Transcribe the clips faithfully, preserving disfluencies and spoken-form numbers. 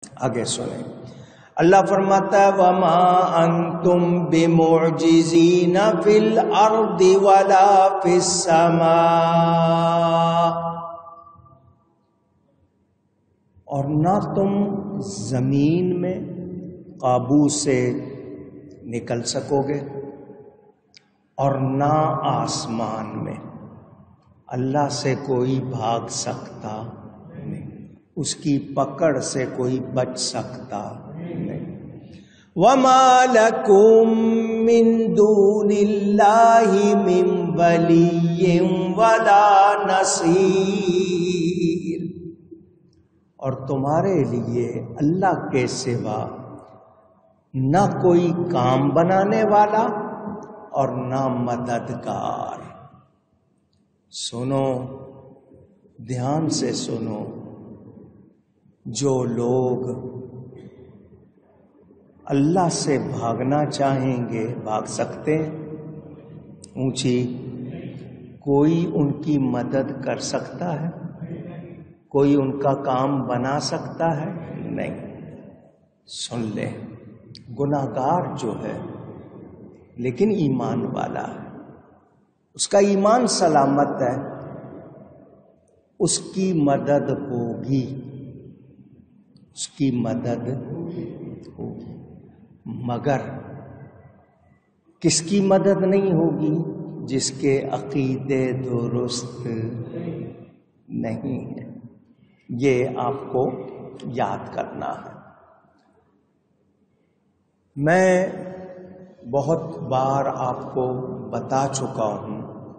آگے سنیں، اللہ فرماتا ہے وَمَا أَنْتُمْ بِمُعْجِزِينَ فِي الْأَرْضِ وَلَا فِي السَّمَاءِ، اور نہ تم زمین میں قابو سے نکل سکو گے اور نہ آسمان میں، اللہ سے کوئی بھاگ سکتا نہیں، اس کی پکڑ سے کوئی بچ سکتا نہیں۔ وَمَا لَكُم مِّن دُونِ اللَّهِ مِن وَلِيٍّ وَلَا نَصِيرٍ، اور تمہارے لیے اللہ کے سوا نہ کوئی کام بنانے والا اور نہ مددگار۔ سنو، دھیان سے سنو، جو لوگ اللہ سے بھاگنا چاہیں گے بھاگ سکتے ہیں اونچی؟ کوئی ان کی مدد کر سکتا ہے؟ کوئی ان کا کام بنا سکتا ہے؟ نہیں۔ سن لے، گناہگار جو ہے لیکن ایمان والا ہے، اس کا ایمان سلامت ہے، اس کی مدد ہوگی، اس کی مدد ہوگی، مگر کس کی مدد نہیں ہوگی؟ جس کے عقیدے درست نہیں ہیں۔ یہ آپ کو یاد کرنا ہے۔ میں بہت بار آپ کو بتا چکا ہوں،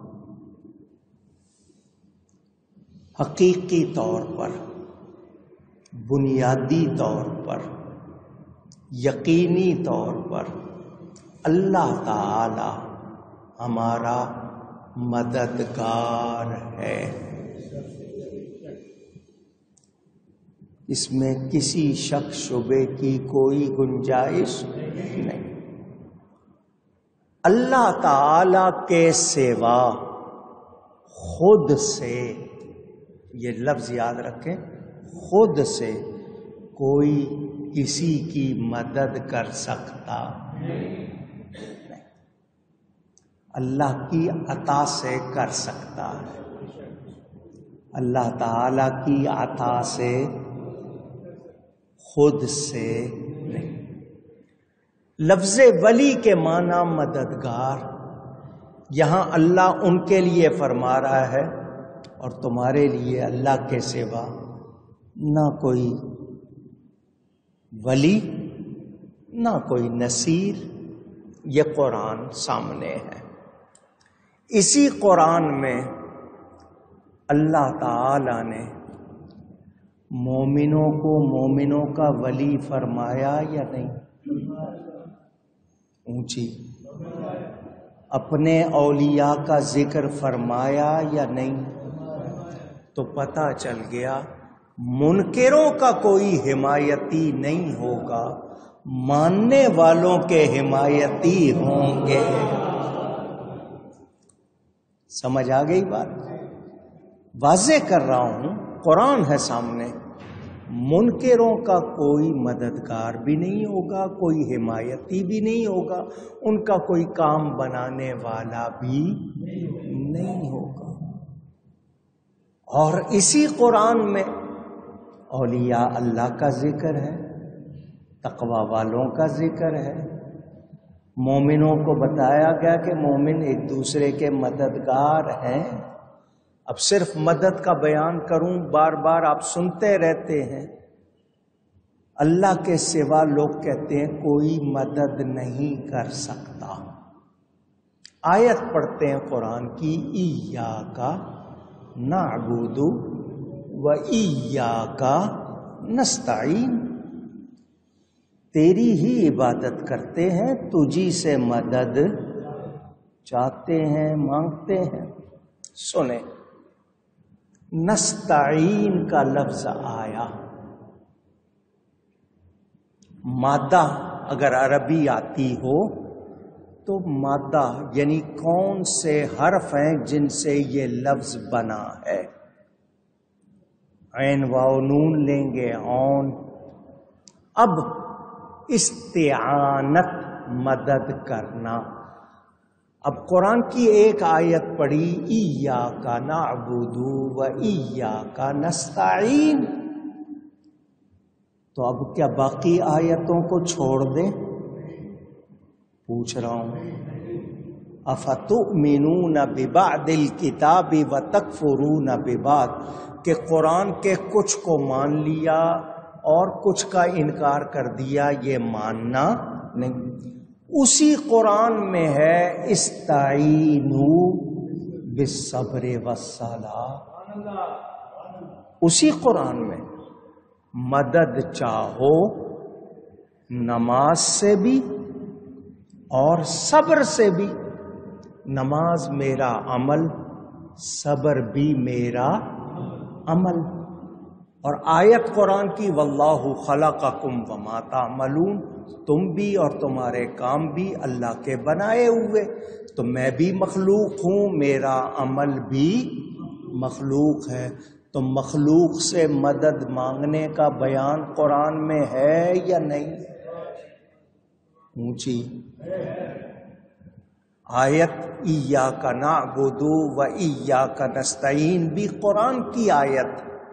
حقیقی طور پر، بنیادی طور پر، یقینی طور پر اللہ تعالی ہمارا مددگار ہے، اس میں کسی شک شبے کی کوئی گنجائش نہیں۔ اللہ تعالی کے سوا خود سے، یہ لفظ یاد رکھیں، خود سے کوئی کسی کی مدد کر سکتا نہیں، اللہ کی عطا سے کر سکتا ہے، اللہ تعالی کی عطا سے، خود سے نہیں۔ لفظ ولی کے معنی مددگار، یہاں اللہ ان کے لیے فرما رہا ہے اور تمہارے لیے اللہ کے سوا نہ کوئی ولی نہ کوئی نصیر۔ یہ قرآن سامنے ہے، اسی قرآن میں اللہ تعالی نے مومنوں کو مومنوں کا ولی فرمایا یا نہیں؟ اونچی، اپنے اولیاء کا ذکر فرمایا یا نہیں؟ تو پتہ چل گیا منکروں کا کوئی حمایتی نہیں ہوگا، ماننے والوں کے حمایتی ہوں گے۔ سمجھ آ گئی بات؟ واضح کر رہا ہوں، قرآن ہے سامنے، منکروں کا کوئی مددگار بھی نہیں ہوگا، کوئی حمایتی بھی نہیں ہوگا، ان کا کوئی کام بنانے والا بھی نہیں ہوگا۔ اور اسی قرآن میں اولیاء اللہ کا ذکر ہے، تقوی والوں کا ذکر ہے، مومنوں کو بتایا گیا کہ مومن ایک دوسرے کے مددگار ہیں۔ اب صرف مدد کا بیان کروں، بار بار آپ سنتے رہتے ہیں، اللہ کے سوا لوگ کہتے ہیں کوئی مدد نہیں کر سکتا۔ آیت پڑھتے ہیں قرآن کی، ایاک نعبد و ایاک نستعین، تیری ہی عبادت کرتے ہیں، تجھی سے مدد چاہتے ہیں، مانگتے ہیں۔ سنیں، نستعین کا لفظ آیا، مادہ اگر عربی آتی ہو تو مادہ یعنی کون سے حرف ہیں جن سے یہ لفظ بنا ہے؟ عین واو نون لیں گے، اون، اب استعانت مدد کرنا. اب قرآن کی ایک آیت پڑھی ایاک نعبد و ایاک نستعین، تو اب کیا باقی آیتوں کو چھوڑ دیں؟ پوچھ رہا ہوں. افتؤمنون ببعض الکتاب وتکفرون ببعض، کہ قرآن کے کچھ کو مان لیا اور کچھ کا انکار کر دیا، یہ ماننا نہیں. اسی قرآن میں ہے استعینوا بالصبر والصلاۃ، اسی قرآن میں مدد چاہو نماز سے بھی اور صبر سے بھی. نماز میرا عمل، صبر بھی میرا عمل. اور آیت قرآن کی واللہ خلقکم وما تعملون، تم بھی اور تمہارے کام بھی اللہ کے بنائے ہوئے. تو میں بھی مخلوق ہوں، میرا عمل بھی مخلوق ہے. تو مخلوق سے مدد مانگنے کا بیان قرآن میں ہے یا نہیں؟ اونچی آیت ایاک نعبد و ایاک نستعین بھی قرآن کی آیت.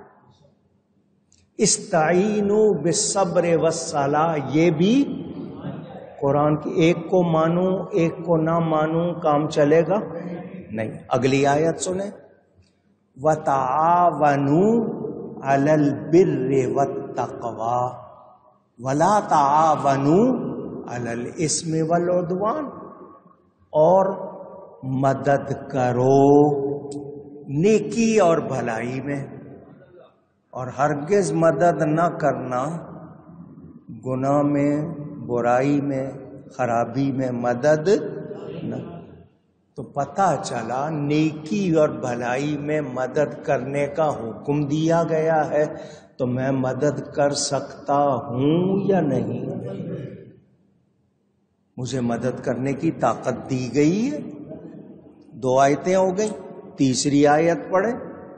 استعینوا بالصبر والصلاۃ یہ بھی قرآن کی. ایک کو مانوں ایک کو نہ مانوں کام چلے گا نہیں. اگلی آیت سنیں، وَتَعَاوَنُوا عَلَى الْبِرِّ وَالتَّقْوَىٰ وَلَا تَعَاوَنُوا عَلَى الْإِثْمِ وَالْعُدْوَانِ، اور مدد کرو نیکی اور بھلائی میں، اور ہرگز مدد نہ کرنا گناہ میں، برائی میں، خرابی میں مدد نہ. تو پتہ چلا نیکی اور بھلائی میں مدد کرنے کا حکم دیا گیا ہے، تو میں مدد کر سکتا ہوں یا نہیں؟ مجھے مدد کرنے کی طاقت دی گئی ہے. دو آیتیں ہو گئی، تیسری آیت پڑھیں.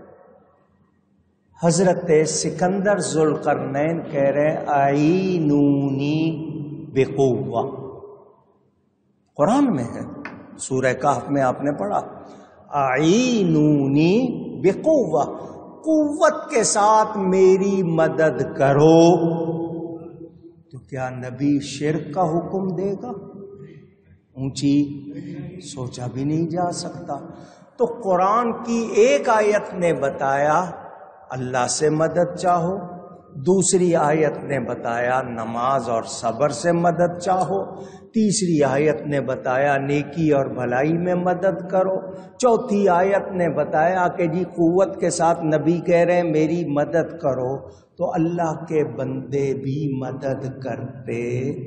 حضرت سکندر ذوالقرنین کہہ رہے اعینونی بقوہ، قرآن میں ہے، سورہ کہف میں آپ نے پڑھا اعینونی بقوہ، قوت کے ساتھ میری مدد کرو. تو کیا نبی شرک کا حکم دے گا؟ اونچی سوچا بھی نہیں جا سکتا. تو قرآن کی ایک آیت نے بتایا اللہ سے مدد چاہو، دوسری آیت نے بتایا نماز اور صبر سے مدد چاہو، تیسری آیت نے بتایا نیکی اور بھلائی میں مدد کرو، چوتھی آیت نے بتایا کہ جی قوت کے ساتھ نبی کہہ رہے ہیں میری مدد کرو. تو اللہ کے بندے بھی مدد کرتے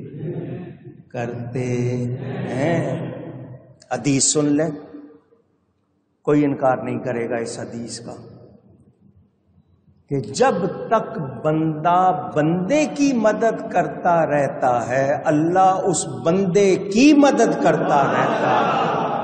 کرتے ہیں. حدیث سن لیں، کوئی انکار نہیں کرے گا اس حدیث کا، کہ جب تک بندہ بندے کی مدد کرتا رہتا ہے اللہ اس بندے کی مدد کرتا رہتا ہے.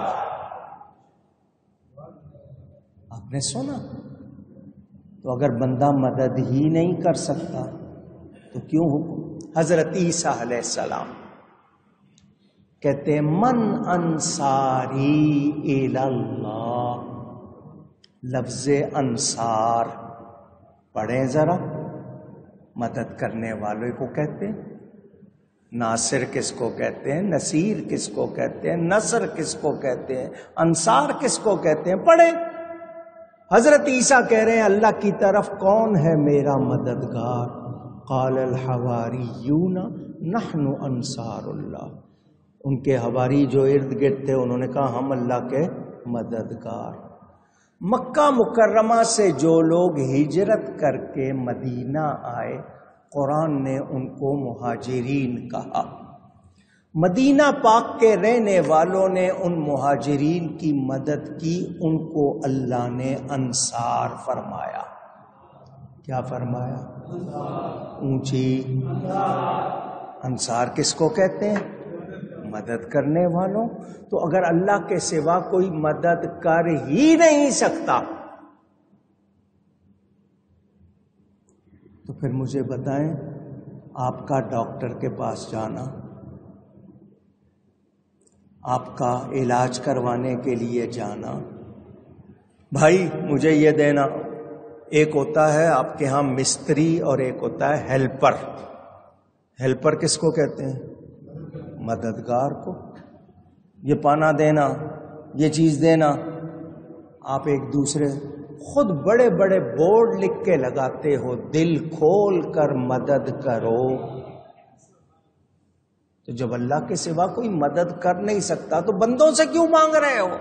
آپ نے سنا؟ تو اگر بندہ مدد ہی نہیں کر سکتا تو کیوں حکم؟ حضرت عیسیٰ علیہ السلام کہتے ہیں من انصاری الی اللہ. لفظ انصار پڑھیں ذرا، مدد کرنے والوں کو کہتے ہیں. ناصر کس کو کہتے ہیں؟ نصیر کس کو کہتے ہیں؟ نصر کس کو کہتے ہیں؟ انصار کس کو کہتے ہیں؟ پڑھیں. حضرت عیسیٰ کہہ رہے ہیں اللہ کی طرف کون ہے میرا مددگار؟ قال الحواریون نحن انصار اللہ. ان کے حواری جو ارد گرد تھے انہوں نے کہا ہم اللہ کے مددگار. مکہ مکرمہ سے جو لوگ ہجرت کر کے مدینہ آئے قرآن نے ان کو مہاجرین کہا. مدینہ پاک کے رہنے والوں نے ان مہاجرین کی مدد کی، ان کو اللہ نے انصار فرمایا. کیا فرمایا؟ اونچی انصار کس کو کہتے ہیں؟ مدد کرنے والوں. تو اگر اللہ کے سوا کوئی مدد کر ہی نہیں سکتا تو پھر مجھے بتائیں آپ کا ڈاکٹر کے پاس جانا، آپ کا علاج کروانے کے لیے جانا، بھائی مجھے یہ دینا، ایک ہوتا ہے آپ کے ہاں مستری اور ایک ہوتا ہے ہیلپر۔ ہیلپر کس کو کہتے ہیں؟ مددگار کو۔ یہ پانا دینا، یہ چیز دینا، آپ ایک دوسرے خود بڑے بڑے بورڈ لکھ کے لگاتے ہو، دل کھول کر مدد کرو، تو جب اللہ کے سوا کوئی مدد کر نہیں سکتا تو بندوں سے کیوں مانگ رہے ہو؟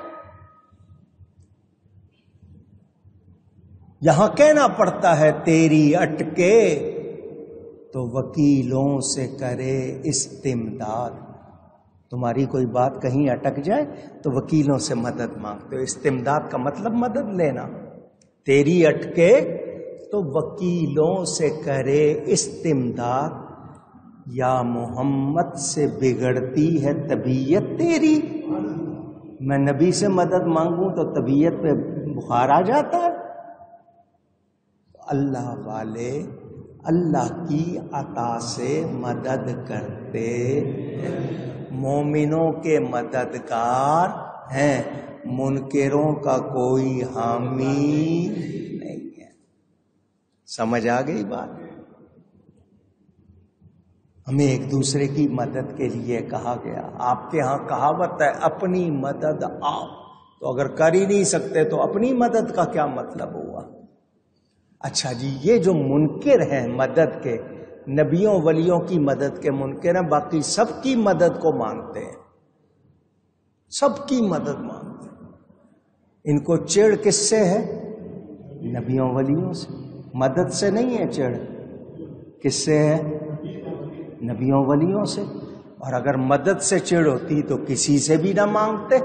یہاں کہنا پڑتا ہے تیری اٹکے تو وکیلوں سے کرے استمداد۔ تمہاری کوئی بات کہیں اٹک جائے تو وکیلوں سے مدد مانگتے ہو۔ استمداد کا مطلب مدد لینا۔ تیری اٹکے تو وکیلوں سے کرے استمداد، یا محمد سے بگڑتی ہے طبیعت تیری۔ میں نبی سے مدد مانگوں تو طبیعت پہ بخار آ جاتا ہے۔ اللہ والے اللہ کی عطا سے مدد کرتے ہیں، مومنوں کے مددگار ہیں، منکروں کا کوئی حامی نہیں ہے۔ سمجھ آ گئی بات؟ ہمیں ایک دوسرے کی مدد کے لیے کہا گیا۔ آپ کے ہاں کہاوت ہے اپنی مدد آپ، تو اگر کر ہی نہیں سکتے تو اپنی مدد کا کیا مطلب ہوا؟ اچھا جی، یہ جو منکر ہیں مدد کے، نبیوں ولیوں کی مدد کے منکر ہیں، باقی سب کی مدد کو مانتے ہیں، سب کی مدد مانتے ہیں۔ ان کو چڑ کس سے ہے؟ نبیوں ولیوں سے۔ مدد سے نہیں ہے چڑ، کس سے ہے؟ نبیوں ولیوں سے۔ اور اگر مدد سے چڑ ہوتی تو کسی سے بھی نہ مانگتے۔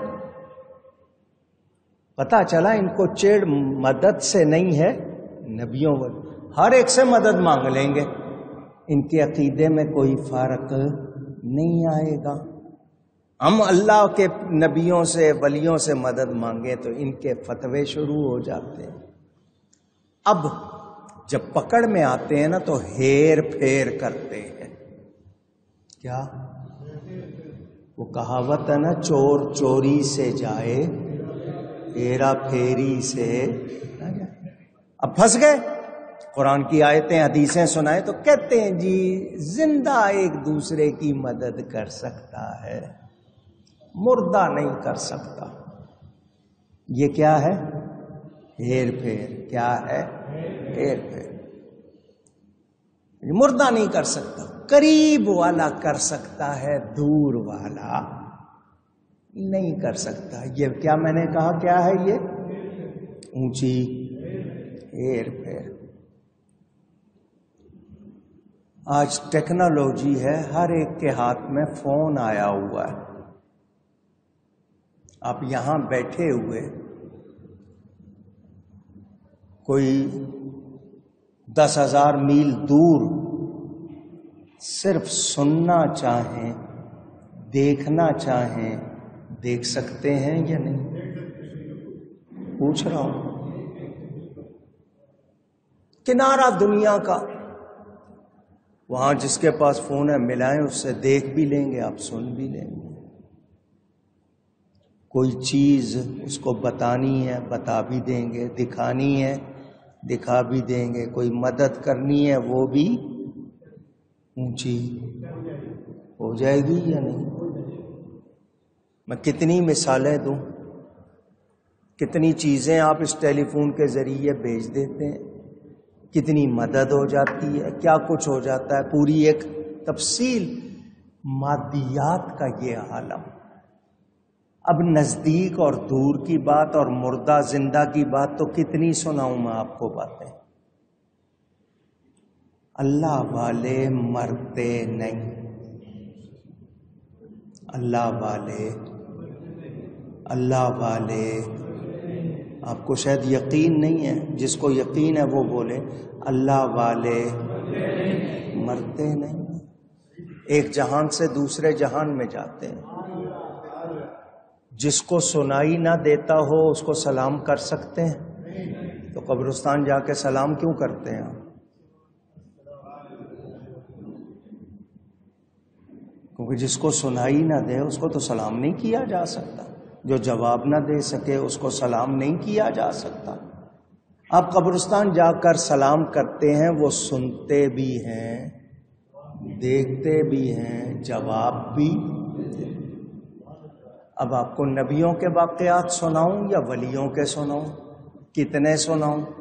پتا چلا ان کو چڑ مدد سے نہیں ہے، نبیوں ولی ہر ایک سے مدد مانگ لیں گے، ان کے عقیدے میں کوئی فرق نہیں آئے گا۔ ہم اللہ کے نبیوں سے ولیوں سے مدد مانگیں تو ان کے فتوے شروع ہو جاتے ہیں۔ اب جب پکڑ میں آتے ہیں نا تو ہیر پھیر کرتے ہیں۔ کیا وہ کہاوت ہے نا، چور چوری سے جائے ہیرا پھیری سے نہ جائے۔ اب پھنس گئے، قرآن کی آیتیں حدیثیں سنائے تو کہتے ہیں جی زندہ ایک دوسرے کی مدد کر سکتا ہے، مردہ نہیں کر سکتا۔ یہ کیا ہے؟ ہیر پھیر۔ کیا ہے؟ ہیر پھیر۔ مردہ نہیں کر سکتا، قریب والا کر سکتا ہے، دور والا نہیں کر سکتا۔ یہ کیا میں نے کہا کیا ہے؟ یہ اونچی ہیر پھیر۔ آج ٹیکنالوجی ہے، ہر ایک کے ہاتھ میں فون آیا ہوا ہے۔ آپ یہاں بیٹھے ہوئے کوئی دس ہزار میل دور صرف سننا چاہیں، دیکھنا چاہیں، دیکھ سکتے ہیں یا نہیں؟ پوچھ رہا ہوں۔ کنارہ دنیا کا، وہاں جس کے پاس فون ہے ملائیں اس سے، دیکھ بھی لیں گے آپ، سن بھی لیں گے۔ کوئی چیز اس کو بتانی ہے بتا بھی دیں گے، دکھانی ہے دکھا بھی دیں گے، کوئی مدد کرنی ہے وہ بھی اونچی ہو جائے گی یا نہیں؟ میں کتنی مثالیں دوں، کتنی چیزیں آپ اس ٹیلی فون کے ذریعے بھیج دیتے ہیں، کتنی مدد ہو جاتی ہے، کیا کچھ ہو جاتا ہے، پوری ایک تفصیل مادیات کا یہ عالم۔ اب نزدیک اور دور کی بات اور مردہ زندہ کی بات تو کتنی سناؤں میں آپ کو باتیں۔ اللہ والے مرتے نہیں، اللہ والے اللہ والے آپ کو شاید یقین نہیں ہے، جس کو یقین ہے وہ بولے اللہ والے مرتے نہیں، ایک جہان سے دوسرے جہان میں جاتے ہیں۔ جس کو سنائی نہ دیتا ہو اس کو سلام کر سکتے ہیں؟ تو قبرستان جا کے سلام کیوں کرتے ہیں؟ کیونکہ جس کو سنائی نہ دے اس کو تو سلام نہیں کیا جا سکتا، جو جواب نہ دے سکے اس کو سلام نہیں کیا جا سکتا۔ آپ قبرستان جا کر سلام کرتے ہیں، وہ سنتے بھی ہیں، دیکھتے بھی ہیں، جواب بھی۔ اب آپ کو نبیوں کے واقعات سناؤں یا ولیوں کے سناؤں؟ کتنے سناؤں؟